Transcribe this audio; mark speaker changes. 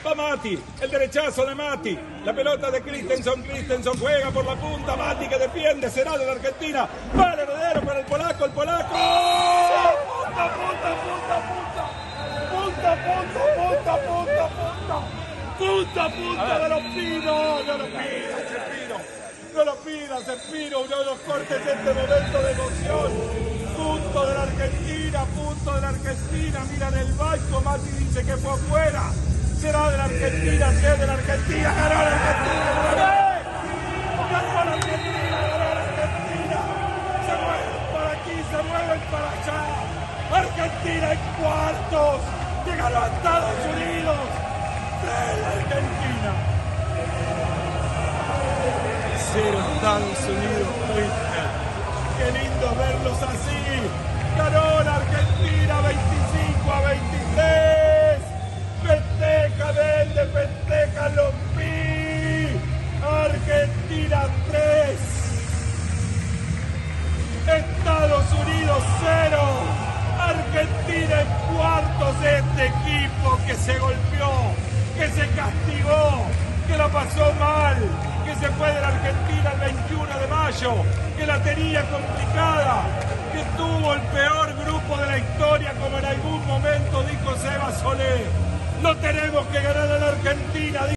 Speaker 1: Va Mati, el derechazo de Mati. La pelota de Christensen. Christensen juega por la punta. Mati que defiende. Será de la Argentina. Va el heredero para el polaco. El polaco. Punta, punta, punta, punta. Punta, punta, punta, punta, punta. Punta, punta de los Pinos. No lo pidas, Cepino. No lo pidas, Cepino. Uno de los cortes de este momento de emoción. Punto de la Argentina. Punto de la Argentina. Mira en el banco. Mati dice que fue afuera. Será de la Argentina, si es de la Argentina, ganó la Argentina, ganó la Argentina, ganó la Argentina, se mueven para aquí, se mueven para allá, Argentina en cuartos, que ganó a Estados Unidos, de la Argentina. 0 Estados Unidos, Twitter, qué lindo verlos así, ganó la Argentina 25-23. Festeja Verde, festeja los Pi. Argentina 3. Estados Unidos 0. Argentina en cuartos. Este equipo que se golpeó, que se castigó, que la pasó mal, que se fue de la Argentina el 21 de mayo, que la tenía complicada, que tuvo el peor grupo de la historia, como en algún momento dijo Seba Solé. No tenemos que ganar a la Argentina.